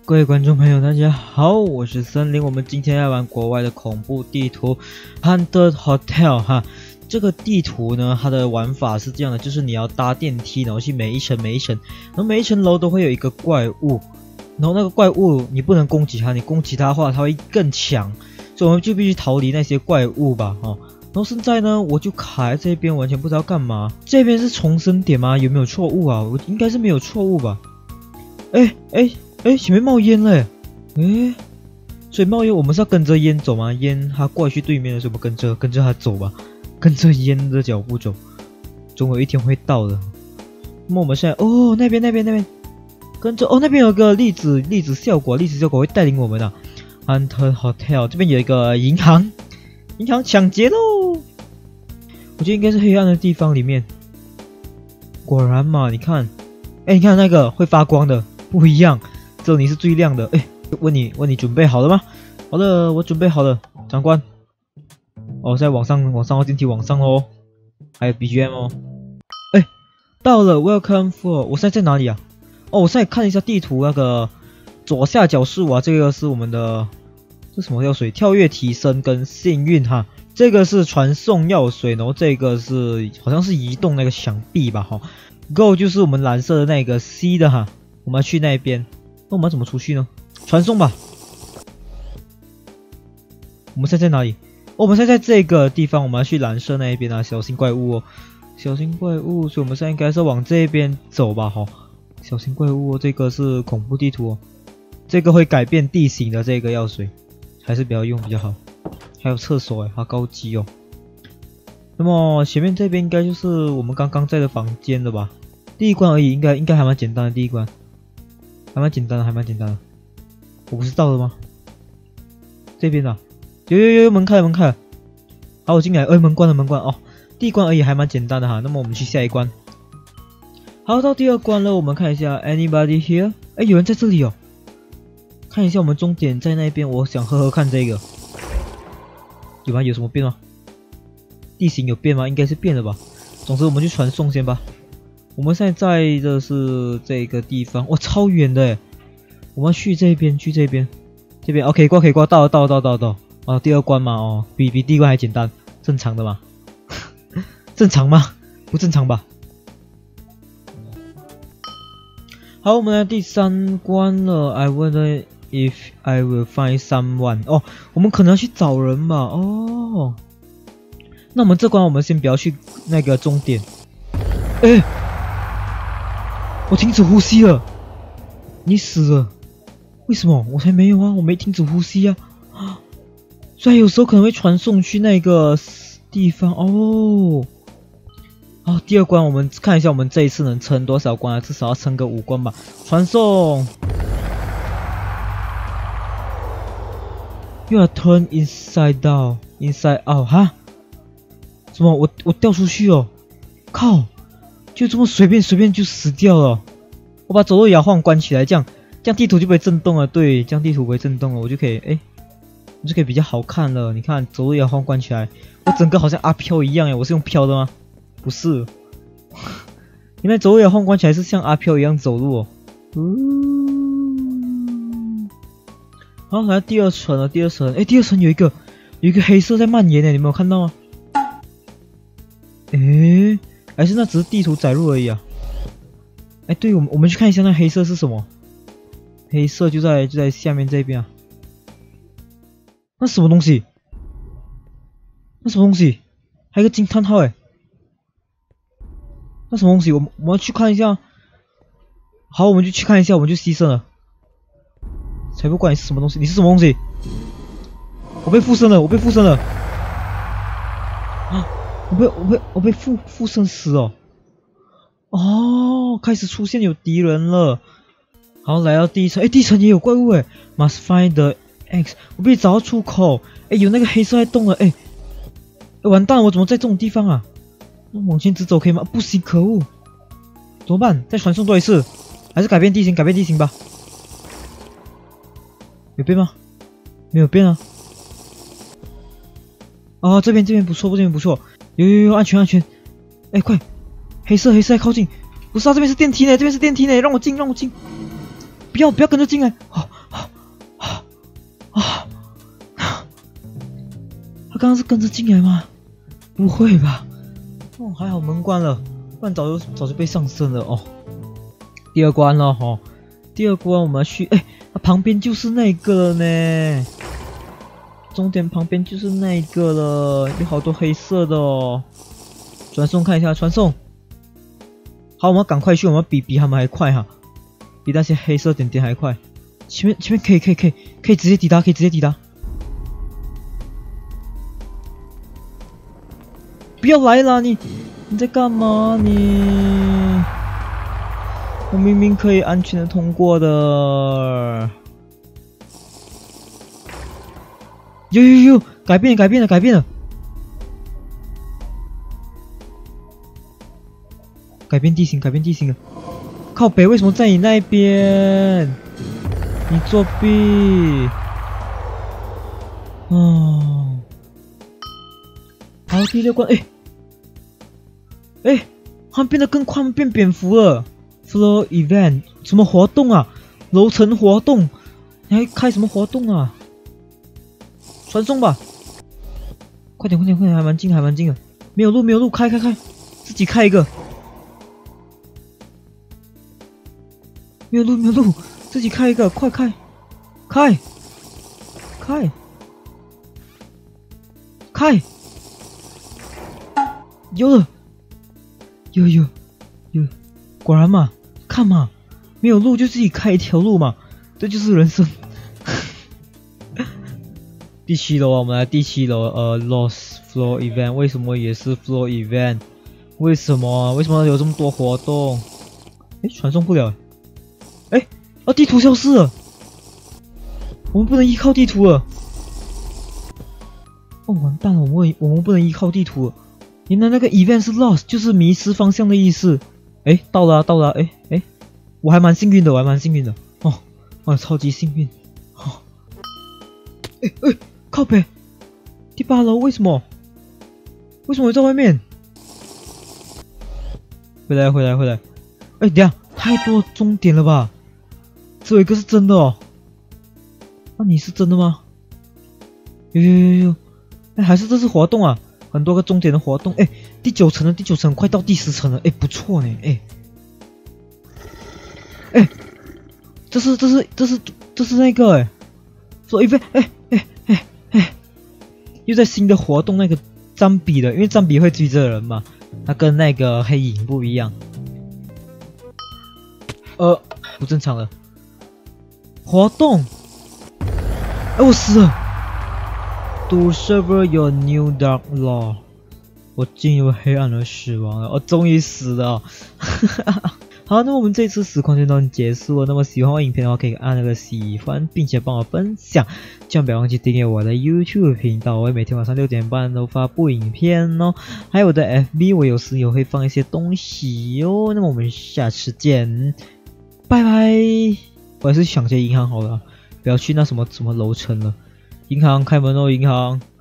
各位观众朋友，大家好，我是森林。我们今天要玩国外的恐怖地图 Haunted Hotel 哈。这个地图呢，它的玩法是这样的，就是你要搭电梯，然后去每一层，然后每一层楼都会有一个怪物，然后那个怪物你不能攻击它，你攻击它的话，它会更强，所以我们就必须逃离那些怪物吧，然后现在呢，我就卡在这边，完全不知道干嘛。这边是重生点吗？有没有错误啊？我应该是没有错误吧？前面冒烟了，所以冒烟我们是要跟着烟走吗？烟它过去对面的时候，我们跟着它走吧，跟着烟的脚步走，总有一天会到的。那么我们现在那边，跟着那边有个粒子效果会带领我们啊。Haunted Hotel 这边有一个银行抢劫喽！我觉得应该是黑暗的地方里面。果然嘛，你看，你看那个会发光的不一样。只有你是最亮的。问你准备好了吗？好的，我准备好了，长官。在往上电梯往上哦，还有 BGM 哦。到了 Welcome for， 我现在在哪里啊？我现在看一下地图，那个左下角是这个是我们的这什么药水？跳跃提升跟幸运哈。这个是传送药水，然后这个是好像是移动那个墙壁吧哈。Go 就是我们蓝色的那个 C 的哈，我们要去那边。那我们要怎么出去呢？传送吧。我们现在在哪里？我们现在在这个地方，我们要去蓝色那一边啊，小心怪物哦，小心怪物，所以我们现在应该是往这边走吧，小心怪物哦，这个是恐怖地图哦，这个会改变地形的这个药水，还是不要用比较好。还有厕所好高级哦。那么前面这边应该就是我们刚刚在的房间了吧？第一关而已，应该还蛮简单的，第一关。还蛮简单的，我不是到了吗？这边啊，有门开了，好，我进来，门关了哦，第一关而已，还蛮简单的哈。那么我们去下一关。好，到第二关了，我们看一下 ，Anybody here？ 有人在这里哦。看一下我们终点在那边，我想喝看这个，有吗？有什么变吗？地形有变吗？应该是变了吧。总之我们去传送先吧。我们现在的是这个地方，超远的我们要去这边，这边 OK 可以过，到了。第二关嘛，比第一关还简单，正常的嘛？正常吗？不正常吧？好，我们来第三关了。I wonder if I will find someone。我们可能要去找人吧？那我们这关我们先不要去那个终点。我停止呼吸了，你死了？为什么？我才没有啊，我没停止呼吸啊！所以有时候可能会传送去那个地方第二关我们看一下，我们这一次能撑多少关啊？至少要撑个5关吧。传送。You are turned inside out， 哈？怎么？我掉出去哦？靠！就这么随便就死掉了。我把走路摇晃关起来，这样地图就不会震动了。对，这样地图不会震动了，我就可以我就可以比较好看了。你看，走路摇晃关起来，我整个好像阿飘一样我是用飘的吗？不是。原来走路摇晃关起来是像阿飘一样走路哦。好，来第二层了，第二层有一个黑色在蔓延你没有看到吗？还是那只是地图载入而已啊？对，我们去看一下那黑色是什么？黑色就在下面这边啊。那什么东西？还有个惊叹号那什么东西？我们要去看一下。好，我们就去看一下，我们就牺牲了。才不管你是什么东西，你是什么东西？我被附身了！我被附身死哦！开始出现有敌人了。好，来到第一层，第一层也有怪物Must find the X， 我必须找到出口。有那个黑色在动了。完蛋了，我怎么在这种地方啊？那往前直走可以吗？不行，可恶！怎么办？再传送多一次，还是改变地形吧？有变吗？没有变啊。这边不错，有安全。快，黑色在靠近。不是这边是电梯呢，让我进。不要跟着进来。 刚刚是跟着进来吗？不会吧？哦，还好门关了，不然早就被上身了哦。第二关了哈，第二关我们要去，哎，旁边就是那个了呢。终点旁边就是那个了，有好多黑色的哦。传送看一下，传送。好，我们赶快去，我们比他们还快哈，比那些黑色点点还快。前面可以直接抵达，可以直接抵达。不要来啦，你在干嘛你？我明明可以安全的通过的。有，改变了。改变地形了。靠北，为什么在你那边？你作弊！哦，好，第六关，他们变得更快，变蝙蝠了。Floor event 什么活动啊？楼层活动？你还开什么活动啊？传送吧！快点，还蛮近的。没有路，开，自己开一个。没有路，自己开一个，快开！有了，有，果然嘛，看嘛，没有路就自己开一条路嘛，这就是人生。第7楼啊，我们来第7楼，Lost Floor Event， 为什么也是 Floor Event？ 为什么有这么多活动？传送不了。地图消失了，我们不能依靠地图了。哦，完蛋了，我们不能依靠地图了。原来那个 event 是 lost， 就是迷失方向的意思。到了，我还蛮幸运的，哦，超级幸运。哦，靠北，第8楼为什么我在外面？回来。等一下，太多终点了吧？只有一个是真的哦。那你是真的吗？有，还是这是活动啊？很多个终点的活动。第9层，快到第10层了。不错呢。这是那个说又在新的活动那个占比的，因为占比会追着人嘛，它跟那个黑影不一样。不正常了。活动，我死了。Discover your new dark law， 我进入黑暗的死亡了，我终于死了。好，那么我们这次实况就到结束了。那么喜欢我影片的话，可以按那个喜欢，并且帮我分享，千万不要忘记订阅我的 YouTube 频道，我会每天晚上6点半都发布影片哦。还有我的 FB， 我有时也会放一些东西哦。那么我们下次见，拜拜。我还是想些银行好了，不要去那什么楼层了。银行开门哦，银行。